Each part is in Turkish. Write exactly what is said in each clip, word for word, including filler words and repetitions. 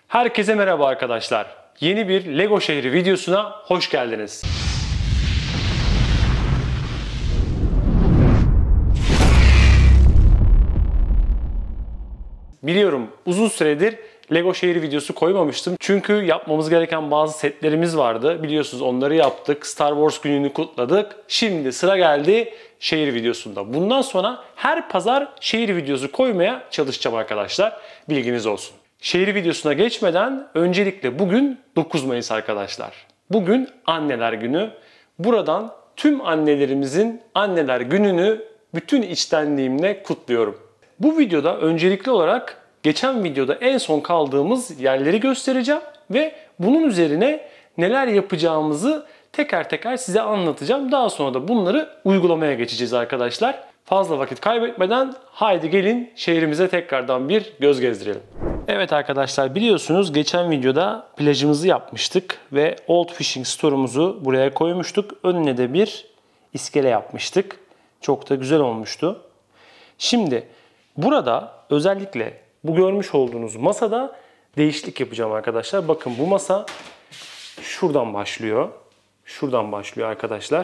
Herkese merhaba arkadaşlar. Yeni bir Lego şehri videosuna hoş geldiniz. Biliyorum uzun süredir Lego şehri videosu koymamıştım. Çünkü yapmamız gereken bazı setlerimiz vardı. Biliyorsunuz onları yaptık. Star Wars gününü kutladık. Şimdi sıra geldi şehir videosunda. Bundan sonra her pazar şehir videosu koymaya çalışacağım arkadaşlar. Bilginiz olsun. Şehir videosuna geçmeden öncelikle bugün dokuz Mayıs arkadaşlar. Bugün Anneler Günü. Buradan tüm annelerimizin Anneler Günü'nü bütün içtenliğimle kutluyorum. Bu videoda öncelikli olarak geçen videoda en son kaldığımız yerleri göstereceğim ve bunun üzerine neler yapacağımızı teker teker size anlatacağım. Daha sonra da bunları uygulamaya geçeceğiz arkadaşlar. Fazla vakit kaybetmeden haydi gelin şehrimize tekrardan bir göz gezdirelim. Evet arkadaşlar, biliyorsunuz geçen videoda plajımızı yapmıştık ve Old Fishing Store'umuzu buraya koymuştuk. Önüne de bir iskele yapmıştık. Çok da güzel olmuştu. Şimdi burada özellikle bu görmüş olduğunuz masada değişiklik yapacağım arkadaşlar. Bakın bu masa şuradan başlıyor. Şuradan başlıyor arkadaşlar.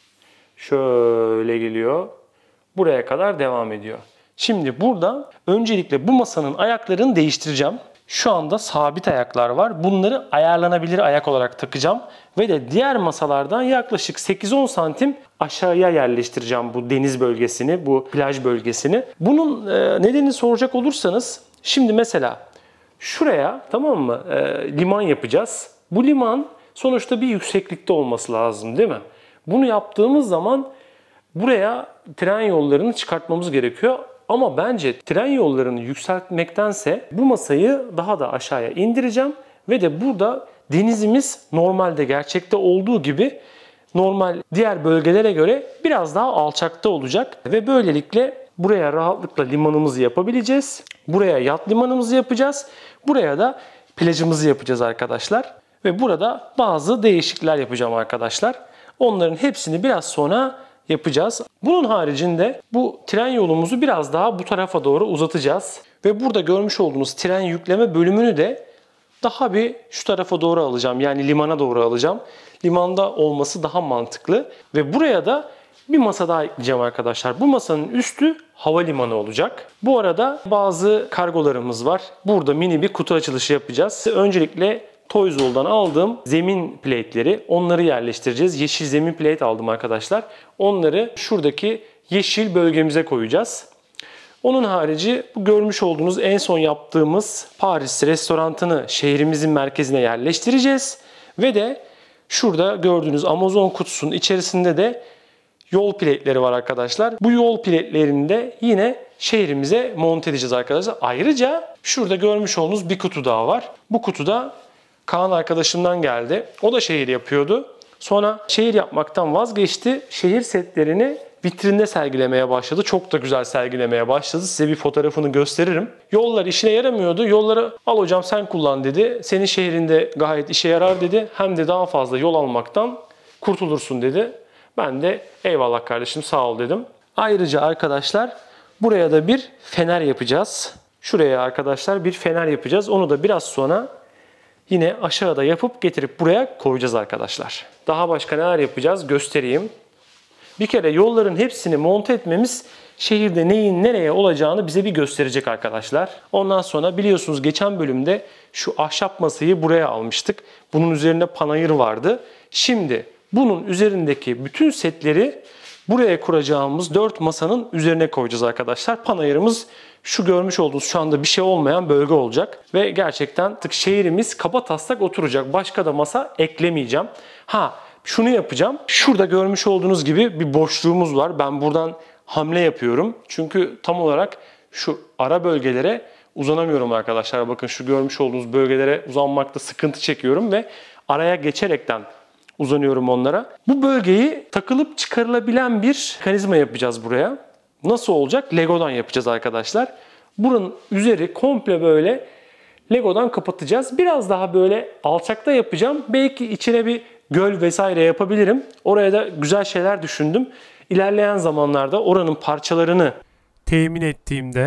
Şöyle geliyor. Buraya kadar devam ediyor. Şimdi burada öncelikle bu masanın ayaklarını değiştireceğim. Şu anda sabit ayaklar var. Bunları ayarlanabilir ayak olarak takacağım. Ve de diğer masalardan yaklaşık sekiz on santim aşağıya yerleştireceğim bu deniz bölgesini, bu plaj bölgesini. Bunun nedenini soracak olursanız, şimdi mesela şuraya, tamam mı, e, liman yapacağız. Bu liman sonuçta bir yükseklikte olması lazım, değil mi? Bunu yaptığımız zaman buraya tren yollarını çıkartmamız gerekiyor. Ama bence tren yollarını yükseltmektense bu masayı daha da aşağıya indireceğim. Ve de burada denizimiz normalde gerçekte olduğu gibi normal diğer bölgelere göre biraz daha alçakta olacak. Ve böylelikle buraya rahatlıkla limanımızı yapabileceğiz. Buraya yat limanımızı yapacağız. Buraya da plajımızı yapacağız arkadaşlar. Ve burada bazı değişiklikler yapacağım arkadaşlar. Onların hepsini biraz sonra yapacağız. Bunun haricinde bu tren yolumuzu biraz daha bu tarafa doğru uzatacağız. Ve burada görmüş olduğunuz tren yükleme bölümünü de daha bir şu tarafa doğru alacağım. Yani limana doğru alacağım. Limanda olması daha mantıklı. Ve buraya da bir masa daha ekleyeceğim arkadaşlar. Bu masanın üstü havalimanı olacak. Bu arada bazı kargolarımız var. Burada mini bir kutu açılışı yapacağız. Öncelikle Toyzol'dan aldığım zemin plate'leri, onları yerleştireceğiz. Yeşil zemin plate aldım arkadaşlar. Onları şuradaki yeşil bölgemize koyacağız. Onun harici bu görmüş olduğunuz en son yaptığımız Paris restorantını şehrimizin merkezine yerleştireceğiz. Ve de şurada gördüğünüz Amazon kutusunun içerisinde de yol plate'leri var arkadaşlar. Bu yol plate'lerini de yine şehrimize monte edeceğiz arkadaşlar. Ayrıca şurada görmüş olduğunuz bir kutu daha var. Bu kutuda Kaan arkadaşımdan geldi. O da şehir yapıyordu. Sonra şehir yapmaktan vazgeçti. Şehir setlerini vitrinde sergilemeye başladı. Çok da güzel sergilemeye başladı. Size bir fotoğrafını gösteririm. Yollar işine yaramıyordu. Yolları al hocam sen kullan dedi. Senin şehrinde gayet işe yarar dedi. Hem de daha fazla yol almaktan kurtulursun dedi. Ben de eyvallah kardeşim sağ ol dedim. Ayrıca arkadaşlar buraya da bir fener yapacağız. Şuraya arkadaşlar bir fener yapacağız. Onu da biraz sonra yine aşağıda yapıp getirip buraya koyacağız arkadaşlar. Daha başka neler yapacağız göstereyim. Bir kere yolların hepsini monte etmemiz şehirde neyin nereye olacağını bize bir gösterecek arkadaşlar. Ondan sonra biliyorsunuz geçen bölümde şu ahşap masayı buraya almıştık. Bunun üzerinde panayır vardı. Şimdi bunun üzerindeki bütün setleri buraya kuracağımız dört masanın üzerine koyacağız arkadaşlar. Panayırımız şu görmüş olduğunuz şu anda bir şey olmayan bölge olacak. Ve gerçekten artık şehrimiz kabataslak oturacak. Başka da masa eklemeyeceğim. Ha şunu yapacağım. Şurada görmüş olduğunuz gibi bir boşluğumuz var. Ben buradan hamle yapıyorum. Çünkü tam olarak şu ara bölgelere uzanamıyorum arkadaşlar. Bakın şu görmüş olduğunuz bölgelere uzanmakta sıkıntı çekiyorum ve araya geçerekten uzanıyorum onlara. Bu bölgeyi takılıp çıkarılabilen bir mekanizma yapacağız buraya. Nasıl olacak? Lego'dan yapacağız arkadaşlar. Buranın üzeri komple böyle Lego'dan kapatacağız. Biraz daha böyle alçakta yapacağım. Belki içine bir göl vesaire yapabilirim. Oraya da güzel şeyler düşündüm. İlerleyen zamanlarda oranın parçalarını temin ettiğimde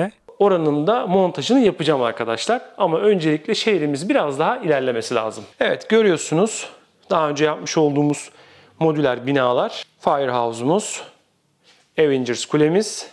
oranın da montajını yapacağım arkadaşlar. Ama öncelikle şehrimiz biraz daha ilerlemesi lazım. Evet, görüyorsunuz daha önce yapmış olduğumuz modüler binalar. Firehouse'umuz, Avengers kulemiz.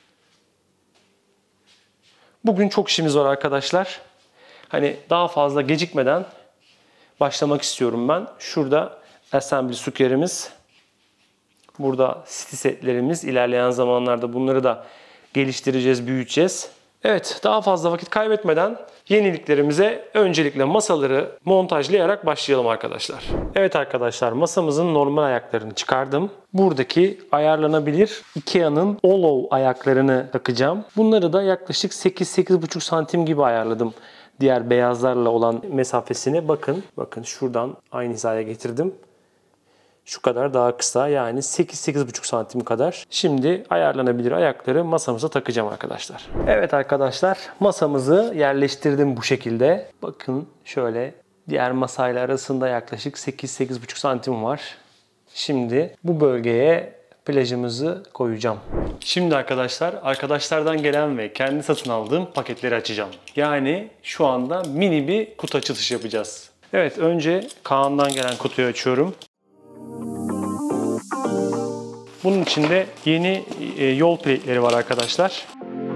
Bugün çok işimiz var arkadaşlar. Hani daha fazla gecikmeden başlamak istiyorum ben. Şurada assembly square'imiz. Burada city setlerimiz. İlerleyen zamanlarda bunları da geliştireceğiz, büyüteceğiz. Evet, daha fazla vakit kaybetmeden yeniliklerimize öncelikle masaları montajlayarak başlayalım arkadaşlar. Evet arkadaşlar, masamızın normal ayaklarını çıkardım. Buradaki ayarlanabilir Ikea'nın Olow ayaklarını takacağım. Bunları da yaklaşık sekiz sekiz buçuk santim gibi ayarladım. Diğer beyazlarla olan mesafesini bakın. Bakın şuradan aynı hizaya getirdim. Şu kadar daha kısa, yani sekiz sekiz buçuk santim kadar. Şimdi ayarlanabilir ayakları masamıza takacağım arkadaşlar. Evet arkadaşlar, masamızı yerleştirdim bu şekilde. Bakın şöyle diğer masayla arasında yaklaşık sekiz sekiz buçuk santim var. Şimdi bu bölgeye plajımızı koyacağım. Şimdi arkadaşlar, arkadaşlardan gelen ve kendi satın aldığım paketleri açacağım. Yani şu anda mini bir kutu açılışı yapacağız. Evet, önce Kaan'dan gelen kutuyu açıyorum. Bunun içinde yeni yol plate'leri var arkadaşlar.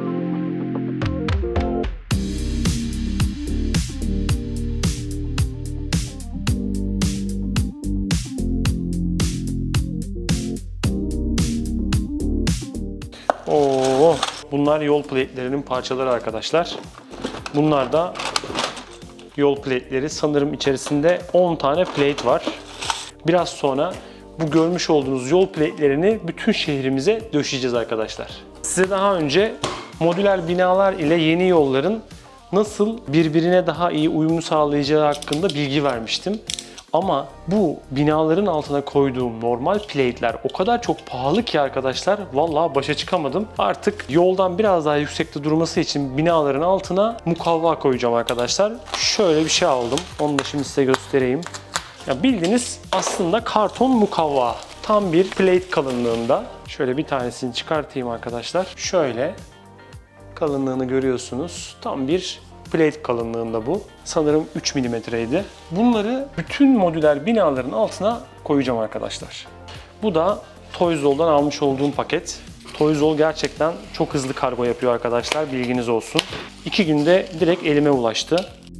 Oo, bunlar yol plate'lerinin parçaları arkadaşlar. Bunlar da yol plate'leri. Sanırım içerisinde on tane plate var. Biraz sonra bu görmüş olduğunuz yol plate'lerini bütün şehrimize döşeyeceğiz arkadaşlar. Size daha önce modüler binalar ile yeni yolların nasıl birbirine daha iyi uyumu sağlayacağı hakkında bilgi vermiştim. Ama bu binaların altına koyduğum normal plate'ler o kadar çok pahalı ki arkadaşlar, vallahi başa çıkamadım. Artık yoldan biraz daha yüksekte durması için binaların altına mukavva koyacağım arkadaşlar. Şöyle bir şey aldım. Onu da şimdi size göstereyim. Ya bildiğiniz aslında karton mukavva. Tam bir plate kalınlığında. Şöyle bir tanesini çıkartayım arkadaşlar. Şöyle kalınlığını görüyorsunuz. Tam bir plate kalınlığında bu. Sanırım üç milimetreydi. Bunları bütün modüler binaların altına koyacağım arkadaşlar. Bu da Toyzol'dan almış olduğum paket. Toyzol gerçekten çok hızlı kargo yapıyor arkadaşlar. Bilginiz olsun. iki günde direkt elime ulaştı.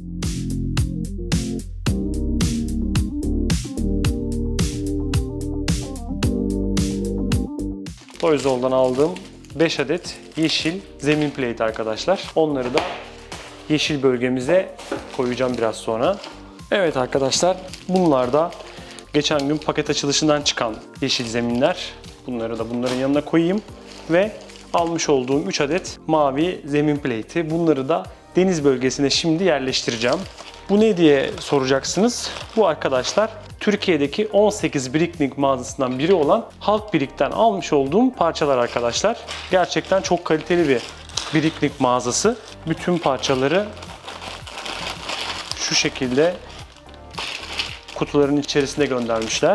Toyzol'dan aldığım beş adet yeşil zemin plate arkadaşlar. Onları da yeşil bölgemize koyacağım biraz sonra. Evet arkadaşlar, bunlar da geçen gün paket açılışından çıkan yeşil zeminler. Bunları da bunların yanına koyayım ve almış olduğum üç adet mavi zemin plate'i. Bunları da deniz bölgesine şimdi yerleştireceğim. Bu ne diye soracaksınız? Bu arkadaşlar Türkiye'deki on sekiz Bricklink mağazasından biri olan Halk Brick'ten almış olduğum parçalar arkadaşlar. Gerçekten çok kaliteli bir Bricklink mağazası. Bütün parçaları şu şekilde kutuların içerisinde göndermişler.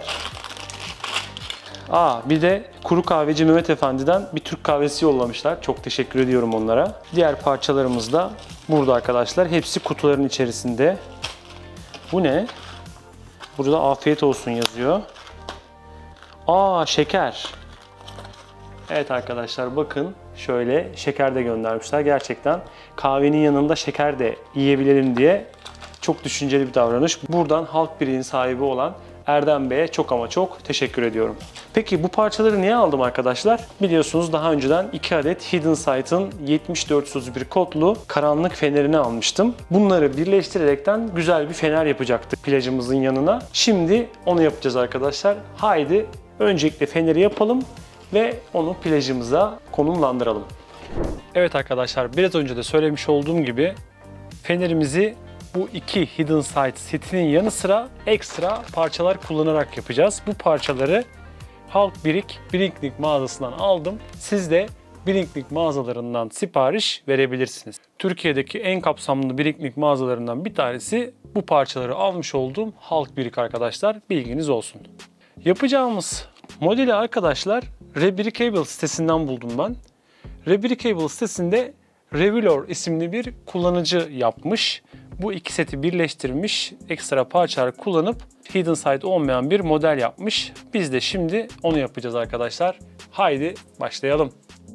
Aa, bir de Kuru Kahveci Mehmet Efendi'den bir Türk kahvesi yollamışlar. Çok teşekkür ediyorum onlara. Diğer parçalarımız da burada arkadaşlar. Hepsi kutuların içerisinde. Bu ne? Burada afiyet olsun yazıyor. Aa, şeker. Evet arkadaşlar, bakın şöyle şeker de göndermişler. Gerçekten kahvenin yanında şeker de yiyebilelim diye çok düşünceli bir davranış. Buradan Halk Brick'in sahibi olan Erdem Bey'e çok ama çok teşekkür ediyorum. Peki bu parçaları niye aldım arkadaşlar? Biliyorsunuz daha önceden iki adet Hidden Sight'ın yetmiş dört yüz otuz bir kodlu karanlık fenerini almıştım. Bunları birleştirerekten güzel bir fener yapacaktık plajımızın yanına. Şimdi onu yapacağız arkadaşlar. Haydi öncelikle feneri yapalım ve onu plajımıza konumlandıralım. Evet arkadaşlar, biraz önce de söylemiş olduğum gibi fenerimizi bu iki Hidden Sight setinin yanı sıra ekstra parçalar kullanarak yapacağız. Bu parçaları Halk Brick, Bricklink mağazasından aldım. Siz de Bricklink mağazalarından sipariş verebilirsiniz. Türkiye'deki en kapsamlı Bricklink mağazalarından bir tanesi bu parçaları almış olduğum Halk Brick arkadaşlar. Bilginiz olsun. Yapacağımız modeli arkadaşlar Rebrickable sitesinden buldum ben. Rebrickable sitesinde Revlor isimli bir kullanıcı yapmış. Bu iki seti birleştirmiş, ekstra parçalar kullanıp hidden side olmayan bir model yapmış. Biz de şimdi onu yapacağız arkadaşlar. Haydi başlayalım.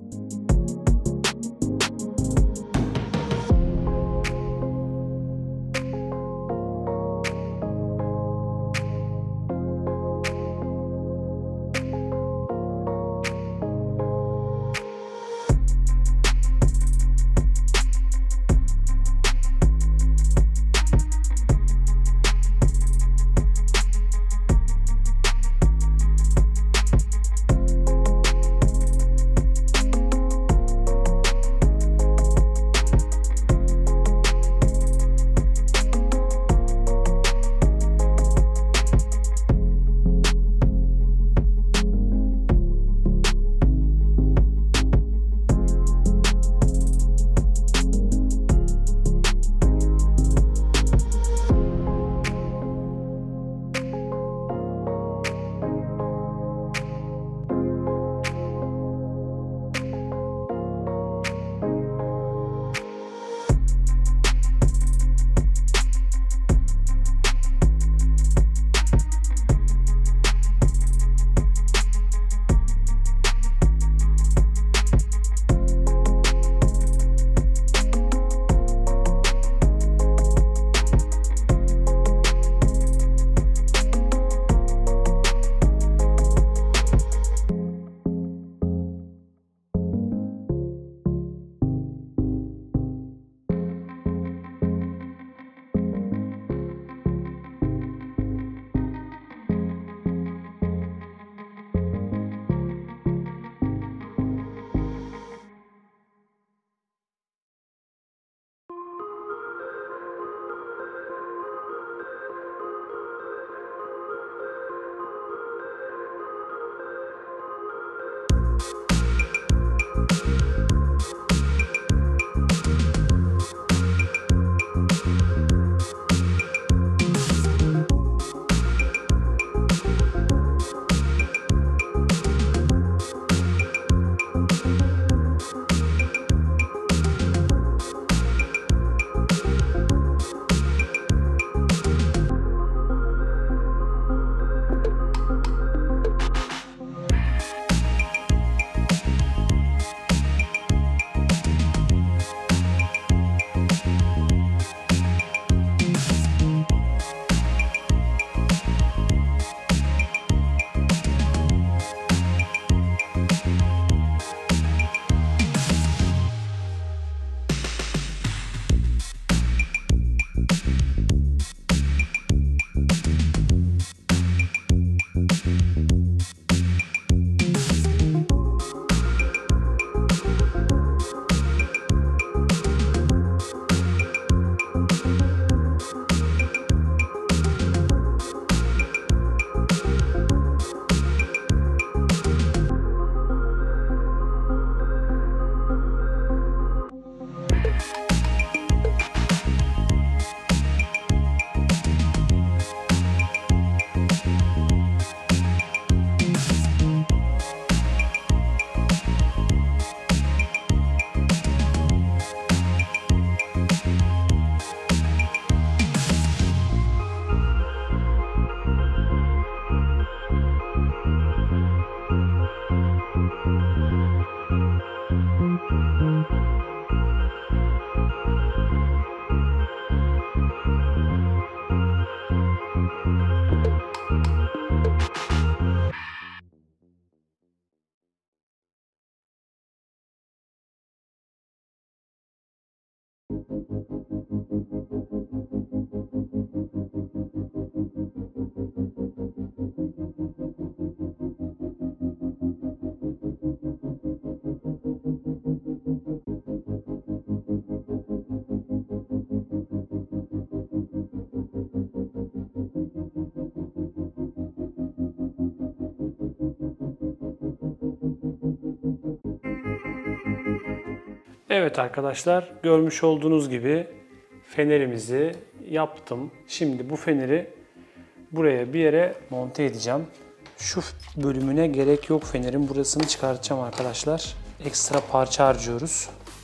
Evet arkadaşlar, görmüş olduğunuz gibi fenerimizi yaptım. Şimdi bu feneri buraya bir yere monte edeceğim. Şu bölümüne gerek yok fenerin. Burasını çıkartacağım arkadaşlar. Ekstra parça harcıyoruz.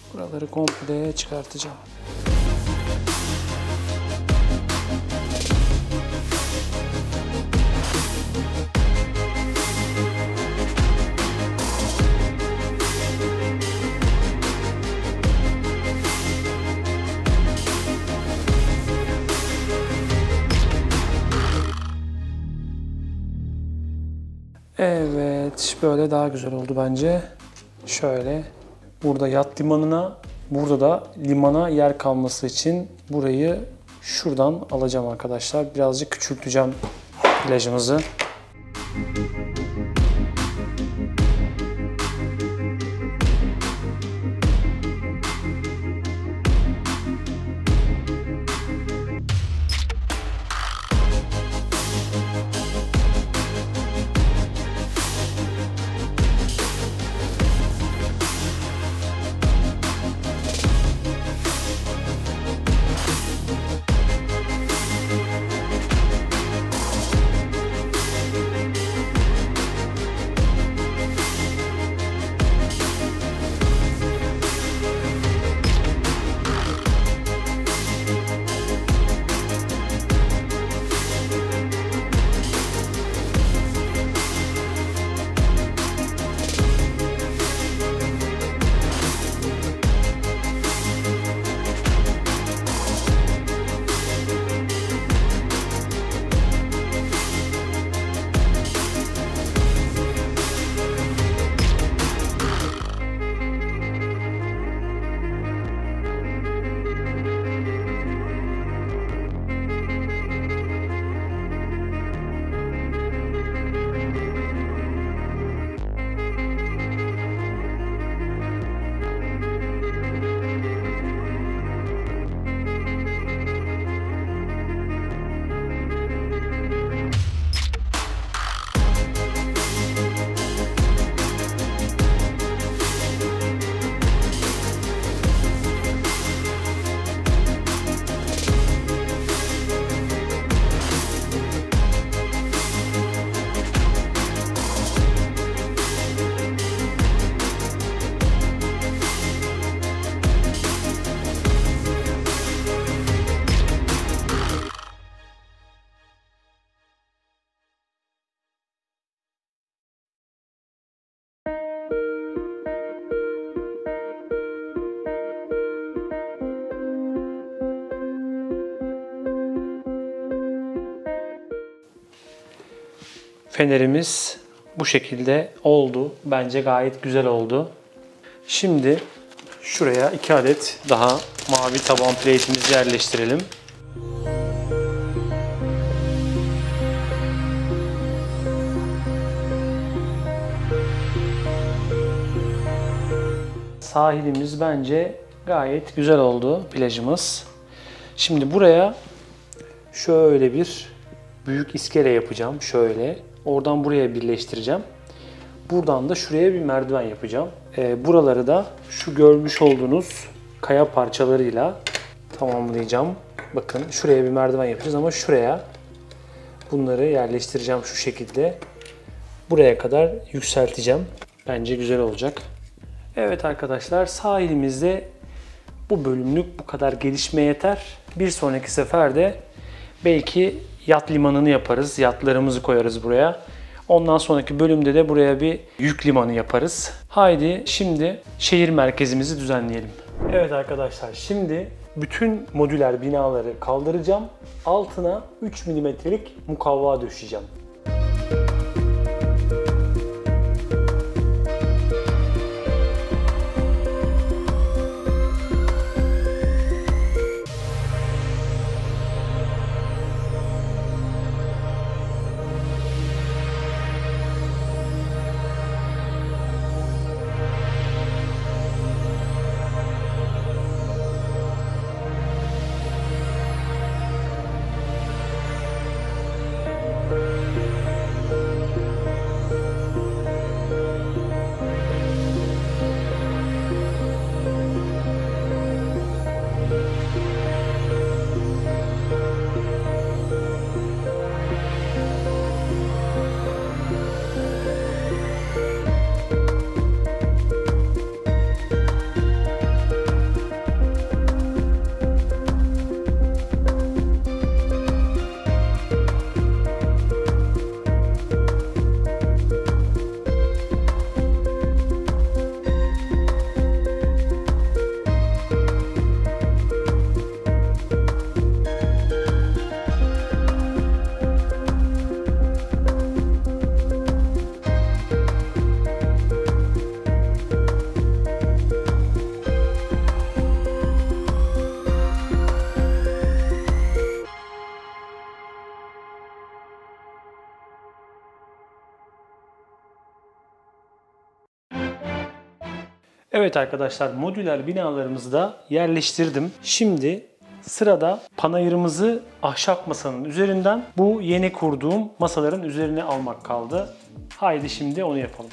Buraları komple çıkartacağım. Evet, böyle daha güzel oldu bence. Şöyle, burada yat limanına, burada da limana yer kalması için burayı şuradan alacağım arkadaşlar. Birazcık küçülteceğim plajımızı. Fenerimiz bu şekilde oldu. Bence gayet güzel oldu. Şimdi şuraya iki adet daha mavi taban plate'imizi yerleştirelim. Sahilimiz bence gayet güzel oldu, plajımız. Şimdi buraya şöyle bir büyük iskele yapacağım. Şöyle. Oradan buraya birleştireceğim. Buradan da şuraya bir merdiven yapacağım. E, buraları da şu görmüş olduğunuz kaya parçalarıyla tamamlayacağım. Bakın şuraya bir merdiven yapacağız ama şuraya bunları yerleştireceğim şu şekilde. Buraya kadar yükselteceğim. Bence güzel olacak. Evet arkadaşlar, sahilimizde bu bölümlük bu kadar gelişme yeter. Bir sonraki seferde belki yat limanını yaparız. Yatlarımızı koyarız buraya. Ondan sonraki bölümde de buraya bir yük limanı yaparız. Haydi şimdi şehir merkezimizi düzenleyelim. Evet arkadaşlar, şimdi bütün modüler binaları kaldıracağım. Altına üç milimetrelik mukavva döşeyeceğim. Evet arkadaşlar, modüler binalarımızı da yerleştirdim. Şimdi sırada panayırımızı ahşap masanın üzerinden bu yeni kurduğum masaların üzerine almak kaldı. Haydi şimdi onu yapalım.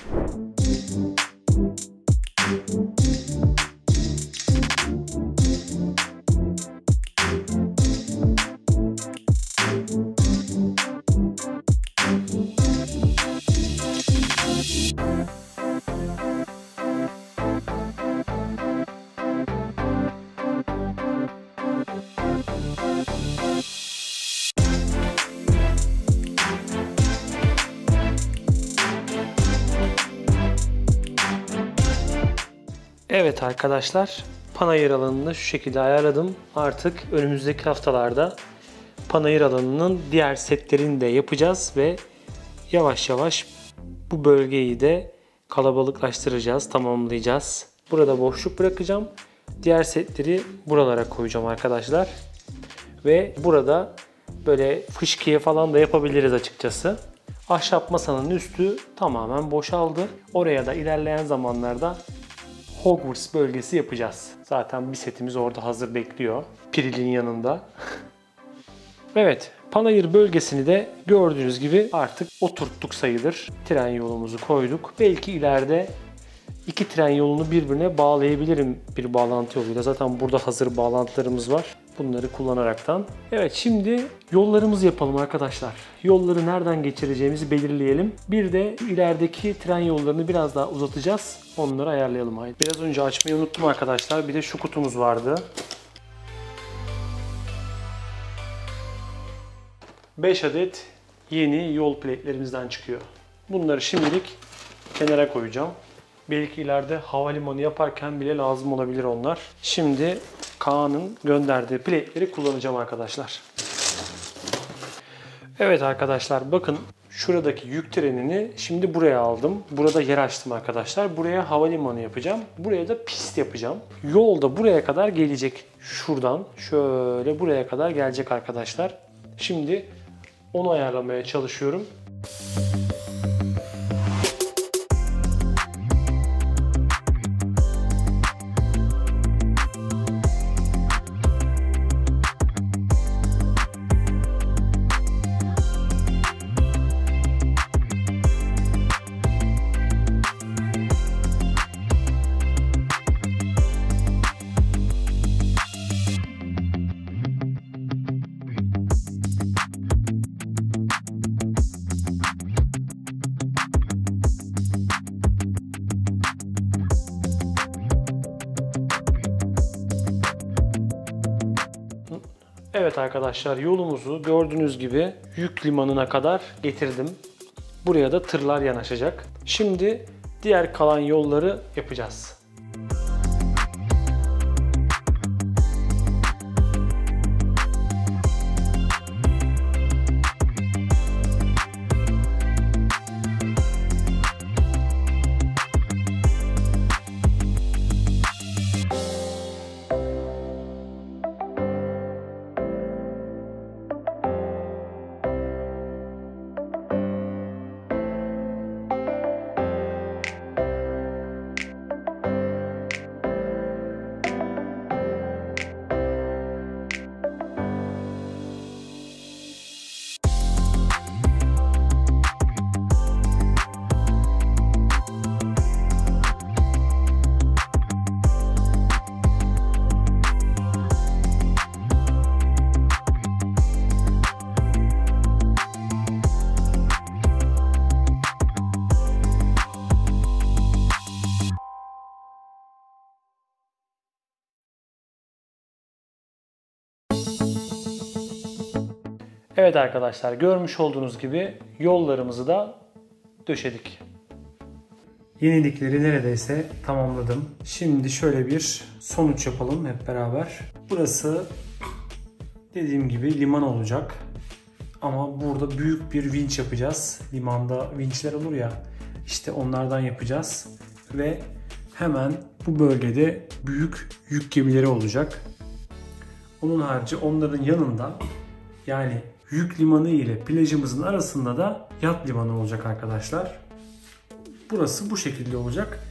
Evet arkadaşlar, panayır alanını şu şekilde ayarladım. Artık önümüzdeki haftalarda panayır alanının diğer setlerini de yapacağız ve yavaş yavaş bu bölgeyi de kalabalıklaştıracağız, tamamlayacağız. Burada boşluk bırakacağım. Diğer setleri buralara koyacağım arkadaşlar. Ve burada böyle fışkiye falan da yapabiliriz açıkçası. Ahşap masanın üstü tamamen boşaldı. Oraya da ilerleyen zamanlarda Hogwarts bölgesi yapacağız. Zaten bir setimiz orada hazır bekliyor. Piril'in yanında. Evet, panayır bölgesini de gördüğünüz gibi artık oturttuk sayılır. Tren yolumuzu koyduk. Belki ileride iki tren yolunu birbirine bağlayabilirim bir bağlantı yoluyla. Zaten burada hazır bağlantılarımız var. Bunları kullanaraktan. Evet, şimdi yollarımızı yapalım arkadaşlar. Yolları nereden geçireceğimizi belirleyelim. Bir de ilerideki tren yollarını biraz daha uzatacağız. Onları ayarlayalım. Haydi. Biraz önce açmayı unuttum arkadaşlar. Bir de şu kutumuz vardı. beş adet yeni yol platelerimizden çıkıyor. Bunları şimdilik kenara koyacağım. Belki ileride havalimanı yaparken bile lazım olabilir onlar. Şimdi Kaan'ın gönderdiği platleri kullanacağım arkadaşlar. Evet arkadaşlar, bakın şuradaki yük trenini şimdi buraya aldım. Burada yer açtım arkadaşlar. Buraya havalimanı yapacağım. Buraya da pist yapacağım. Yol da buraya kadar gelecek. Şuradan şöyle buraya kadar gelecek arkadaşlar. Şimdi onu ayarlamaya çalışıyorum. Evet arkadaşlar, yolumuzu gördüğünüz gibi yük limanına kadar getirdim. Buraya da tırlar yanaşacak. Şimdi diğer kalan yolları yapacağız. Evet arkadaşlar, görmüş olduğunuz gibi yollarımızı da döşedik. Yenilikleri neredeyse tamamladım. Şimdi şöyle bir sonuç yapalım hep beraber. Burası dediğim gibi liman olacak. Ama burada büyük bir vinç yapacağız. Limanda vinçler olur ya, işte onlardan yapacağız. Ve hemen bu bölgede büyük yük gemileri olacak. Onun harici onların yanında, yani yük limanı ile plajımızın arasında da yat limanı olacak arkadaşlar. Burası bu şekilde olacak.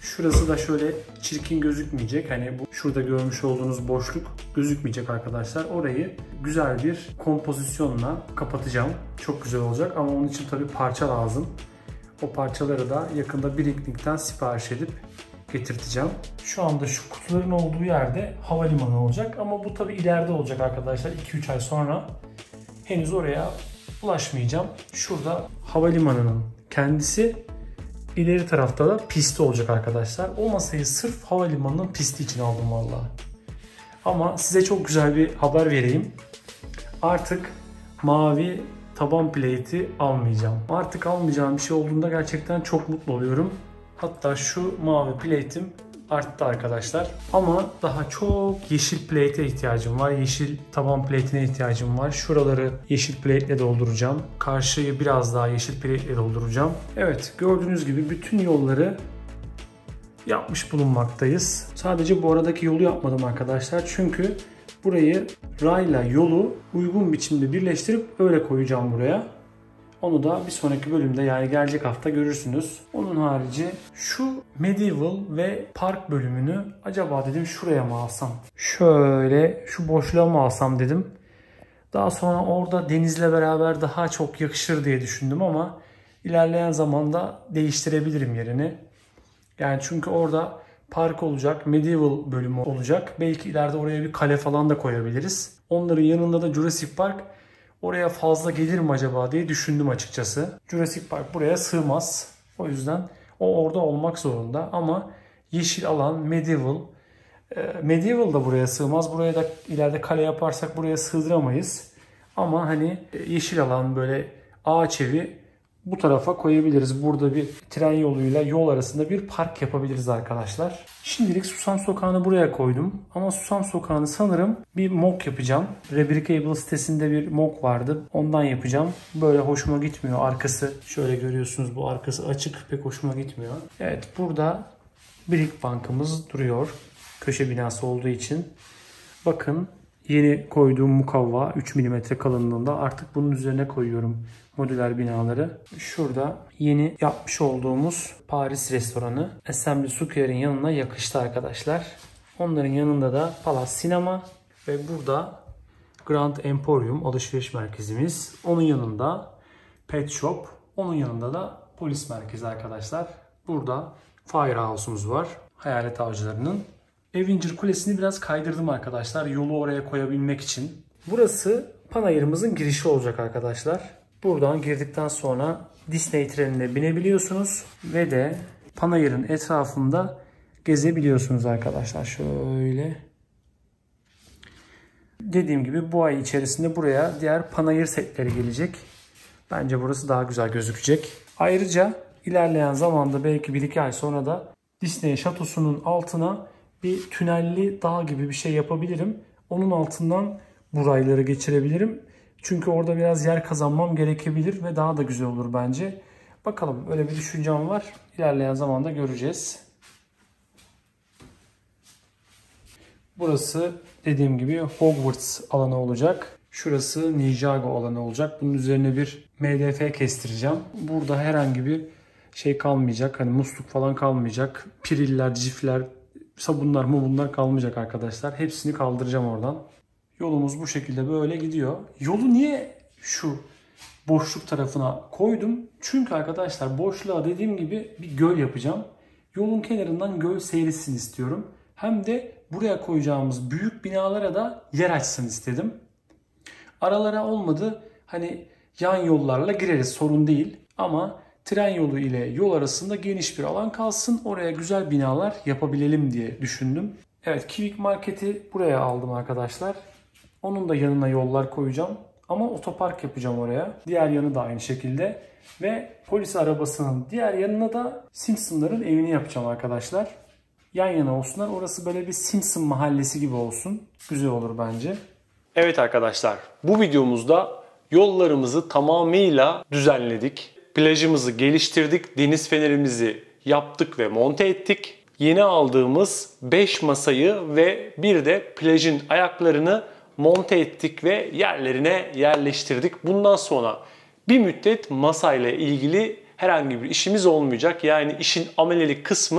Şurası da şöyle çirkin gözükmeyecek. Hani bu şurada görmüş olduğunuz boşluk gözükmeyecek arkadaşlar. Orayı güzel bir kompozisyonla kapatacağım. Çok güzel olacak ama onun için tabii parça lazım. O parçaları da yakında Brinklink'ten sipariş edip getirteceğim. Şu anda şu kutuların olduğu yerde havalimanı olacak ama bu tabii ileride olacak arkadaşlar. iki üç ay sonra. Henüz oraya ulaşmayacağım. Şurada havalimanının kendisi, ileri tarafta da pisti olacak arkadaşlar. O masayı sırf havalimanının pisti için aldım vallahi. Ama size çok güzel bir haber vereyim. Artık mavi taban plate'i almayacağım. Artık almayacağım bir şey olduğunda gerçekten çok mutlu oluyorum. Hatta şu mavi plate'im arttı arkadaşlar. Ama daha çok yeşil plate'e ihtiyacım var. Yeşil taban plate'ine ihtiyacım var. Şuraları yeşil plate'le dolduracağım. Karşıyı biraz daha yeşil plate'le dolduracağım. Evet, gördüğünüz gibi bütün yolları yapmış bulunmaktayız. Sadece bu aradaki yolu yapmadım arkadaşlar. Çünkü burayı rayla yolu uygun biçimde birleştirip öyle koyacağım buraya. Onu da bir sonraki bölümde, yani gelecek hafta görürsünüz. Onun harici şu Medieval ve Park bölümünü acaba dedim şuraya mı alsam? Şöyle şu boşluğa mı alsam dedim. Daha sonra orada denizle beraber daha çok yakışır diye düşündüm ama ilerleyen zamanda değiştirebilirim yerini. Yani çünkü orada park olacak, Medieval bölümü olacak. Belki ileride oraya bir kale falan da koyabiliriz. Onların yanında da Jurassic Park. Oraya fazla gelir mi acaba diye düşündüm açıkçası. Jurassic Park buraya sığmaz. O yüzden o orada olmak zorunda. Ama yeşil alan, Medieval. Medieval da buraya sığmaz. Buraya da ileride kale yaparsak buraya sığdıramayız. Ama hani yeşil alan, böyle ağaç evi bu tarafa koyabiliriz. Burada bir tren yoluyla yol arasında bir park yapabiliriz arkadaşlar. Şimdilik Susam Sokağı'nı buraya koydum. Ama Susam Sokağı'nı sanırım bir mock yapacağım. Rebrickable sitesinde bir mock vardı. Ondan yapacağım. Böyle hoşuma gitmiyor. Arkası şöyle görüyorsunuz, bu arkası açık. Pek hoşuma gitmiyor. Evet, burada Brick Bank'ımız duruyor. Köşe binası olduğu için. Bakın, yeni koyduğum mukavva üç milimetre kalınlığında, artık bunun üzerine koyuyorum modüler binaları. Şurada yeni yapmış olduğumuz Paris restoranı Assembly Square'in yanına yakıştı arkadaşlar. Onların yanında da Palace Sinema ve burada Grand Emporium alışveriş merkezimiz. Onun yanında Pet Shop, onun yanında da polis merkezi arkadaşlar. Burada Firehouse'umuz var, hayalet avcılarının. Avenger Kulesi'ni biraz kaydırdım arkadaşlar, yolu oraya koyabilmek için. Burası panayırımızın girişi olacak arkadaşlar. Buradan girdikten sonra Disney trenine binebiliyorsunuz ve de panayırın etrafında gezebiliyorsunuz arkadaşlar. Şöyle. Dediğim gibi bu ay içerisinde buraya diğer panayır setleri gelecek. Bence burası daha güzel gözükecek. Ayrıca ilerleyen zamanda, belki bir iki ay sonra da Disney şatosunun altına bir tünelli dağ gibi bir şey yapabilirim. Onun altından bu rayları geçirebilirim. Çünkü orada biraz yer kazanmam gerekebilir ve daha da güzel olur bence. Bakalım, öyle bir düşüncem var. İlerleyen zamanda göreceğiz. Burası dediğim gibi Hogwarts alanı olacak. Şurası Ninjago alanı olacak. Bunun üzerine bir M D F kestireceğim. Burada herhangi bir şey kalmayacak. Hani musluk falan kalmayacak. Piriller, cifler, sabunlar mı bunlar kalmayacak arkadaşlar. Hepsini kaldıracağım oradan. Yolumuz bu şekilde böyle gidiyor. Yolu niye şu boşluk tarafına koydum? Çünkü arkadaşlar boşluğa dediğim gibi bir göl yapacağım. Yolun kenarından göl seyretsin istiyorum. Hem de buraya koyacağımız büyük binalara da yer açsın istedim. Aralara olmadı. Hani yan yollarla gireriz, sorun değil. Ama tren yolu ile yol arasında geniş bir alan kalsın. Oraya güzel binalar yapabilelim diye düşündüm. Evet, Kivik Market'i buraya aldım arkadaşlar. Onun da yanına yollar koyacağım. Ama otopark yapacağım oraya. Diğer yanı da aynı şekilde. Ve polis arabasının diğer yanına da Simpson'ların evini yapacağım arkadaşlar. Yan yana olsunlar. Orası böyle bir Simpson mahallesi gibi olsun. Güzel olur bence. Evet arkadaşlar, bu videomuzda yollarımızı tamamıyla düzenledik. Plajımızı geliştirdik. Deniz fenerimizi yaptık ve monte ettik. Yeni aldığımız beş masayı ve bir de plajın ayaklarını monte ettik ve yerlerine yerleştirdik. Bundan sonra bir müddet masayla ilgili herhangi bir işimiz olmayacak. Yani işin amelelik kısmı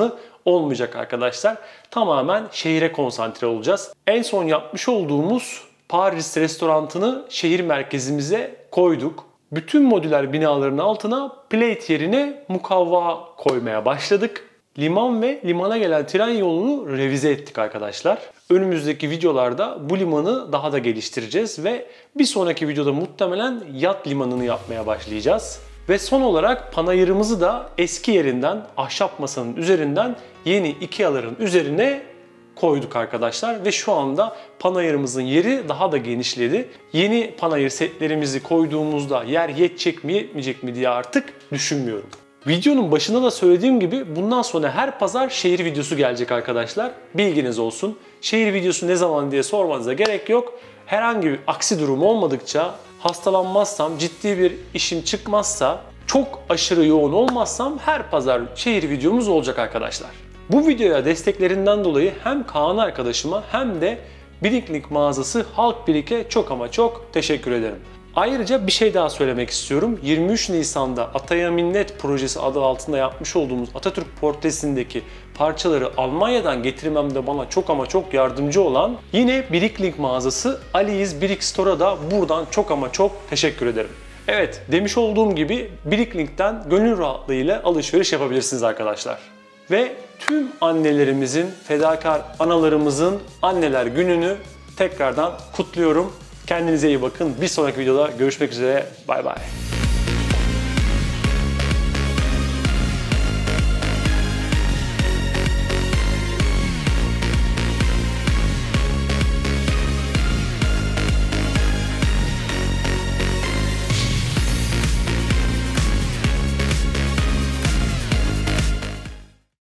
olmayacak arkadaşlar. Tamamen şehire konsantre olacağız. En son yapmış olduğumuz Paris restorantını şehir merkezimize koyduk. Bütün modüler binaların altına plate yerine mukavva koymaya başladık. Liman ve limana gelen tren yolunu revize ettik arkadaşlar. Önümüzdeki videolarda bu limanı daha da geliştireceğiz ve bir sonraki videoda muhtemelen yat limanını yapmaya başlayacağız. Ve son olarak panayırımızı da eski yerinden, ahşap masanın üzerinden yeni Ikea'ların üzerine koyduk arkadaşlar. Ve şu anda panayırımızın yeri daha da genişledi. Yeni panayır setlerimizi koyduğumuzda yer yetecek mi yetmeyecek mi diye artık düşünmüyorum. Videonun başında da söylediğim gibi bundan sonra her pazar şehir videosu gelecek arkadaşlar. Bilginiz olsun. Şehir videosu ne zaman diye sormanıza gerek yok. Herhangi bir aksi durum olmadıkça, hastalanmazsam, ciddi bir işim çıkmazsa, çok aşırı yoğun olmazsam her pazar şehir videomuz olacak arkadaşlar. Bu videoya desteklerinden dolayı hem Kaan arkadaşıma hem de Biriklik mağazası Halk Birik'e çok ama çok teşekkür ederim. Ayrıca bir şey daha söylemek istiyorum. yirmi üç Nisan'da Ataya Minnet projesi adı altında yapmış olduğumuz Atatürk portresindeki parçaları Almanya'dan getirmemde bana çok ama çok yardımcı olan yine Biriklik mağazası Ali's Birik Store'a da buradan çok ama çok teşekkür ederim. Evet, demiş olduğum gibi Biriklink'ten gönül rahatlığıyla alışveriş yapabilirsiniz arkadaşlar. Ve tüm annelerimizin, fedakar analarımızın anneler gününü tekrardan kutluyorum. Kendinize iyi bakın. Bir sonraki videoda görüşmek üzere. Bay bay.